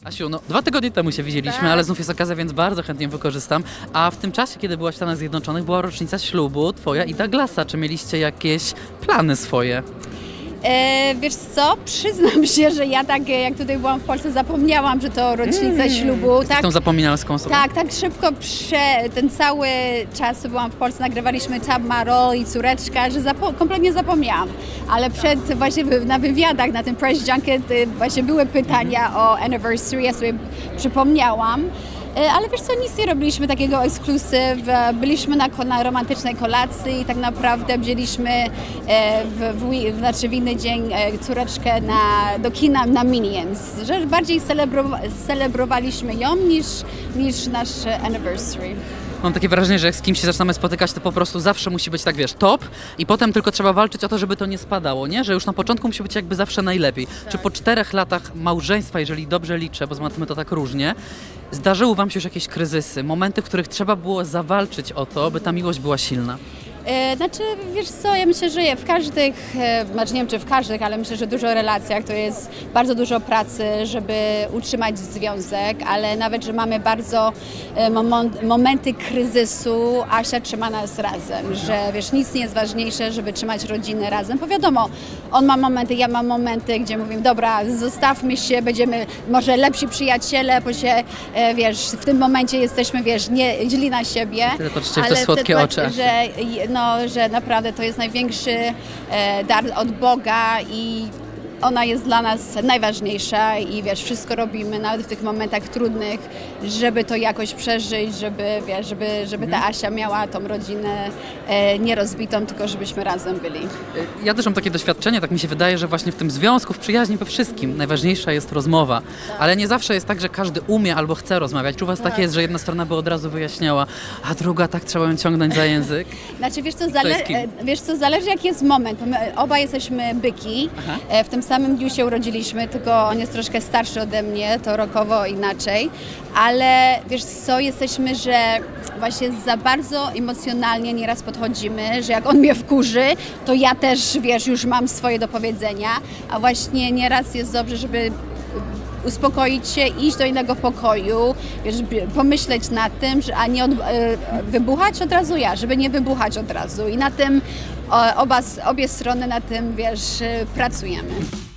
Asiu, no 2 tygodnie temu się widzieliśmy, Tak. ale znów jest okazja, więc bardzo chętnie wykorzystam. A w tym czasie, kiedy byłaś w Stanach Zjednoczonych, była rocznica ślubu twoja i Douglasa. Czy mieliście jakieś plany swoje? Wiesz co, przyznam się, że ja tak jak tutaj byłam w Polsce zapomniałam, że to rocznica ślubu. Tak. Tą zapominalską osobą? Tak szybko ten cały czas, co byłam w Polsce, nagrywaliśmy Tab Marol i Córeczka, że kompletnie zapomniałam. Ale właśnie na wywiadach, na tym press junket właśnie były pytania o anniversary, ja sobie przypomniałam. Ale wiesz co, nic nie robiliśmy takiego ekskluzyw, byliśmy na romantycznej kolacji i tak naprawdę wzięliśmy w inny dzień córeczkę do kina na Minions, że bardziej celebrowaliśmy ją niż nasz anniversary. Mam takie wrażenie, że jak z kimś się zaczynamy spotykać, to po prostu zawsze musi być tak, wiesz, top i potem tylko trzeba walczyć o to, żeby to nie spadało, nie? Że już na początku musi być jakby zawsze najlepiej. Tak. Czy po 4 latach małżeństwa, jeżeli dobrze liczę, bo my to tak różnie, zdarzyły wam się już jakieś kryzysy, momenty, w których trzeba było zawalczyć o to, by ta miłość była silna? Znaczy, wiesz co, ja myślę, że w każdych, znaczy nie wiem czy w każdych, ale myślę, że dużo relacjach to jest bardzo dużo pracy, żeby utrzymać związek, ale nawet, że mamy bardzo momenty kryzysu, Asia trzyma nas razem, że wiesz, nic nie jest ważniejsze, żeby trzymać rodzinę razem, bo wiadomo, on ma momenty, ja mam momenty, gdzie mówimy, dobra, zostawmy się, będziemy może lepsi przyjaciele, bo się, wiesz, w tym momencie jesteśmy, wiesz, nie źli na siebie. Tyle patrzycie w te słodkie oczy. Że naprawdę to jest największy dar od Boga i ona jest dla nas najważniejsza i wiesz, wszystko robimy, nawet w tych momentach trudnych, żeby to jakoś przeżyć, żeby ta Asia miała tą rodzinę nierozbitą, tylko żebyśmy razem byli. Ja też mam takie doświadczenie, tak mi się wydaje, że właśnie w tym związku, w przyjaźni, we wszystkim najważniejsza jest rozmowa, ale nie zawsze jest tak, że każdy umie albo chce rozmawiać. Czy u was takie jest, że jedna strona by od razu wyjaśniała, a druga tak trzeba ją ciągnąć za język? Znaczy, wiesz co, zależy jaki jest moment. My oba jesteśmy byki, w tym samym dniu się urodziliśmy, tylko on jest troszkę starszy ode mnie, to rokowo inaczej, ale wiesz co, jesteśmy, że właśnie za bardzo emocjonalnie nieraz podchodzimy, że jak on mnie wkurzy, to ja też, wiesz, już mam swoje do powiedzenia, a właśnie nieraz jest dobrze, żeby uspokoić się, iść do innego pokoju, wiesz, pomyśleć nad tym, a nie wybuchać od razu żeby nie wybuchać od razu i na tym obie strony na tym, wiesz, pracujemy.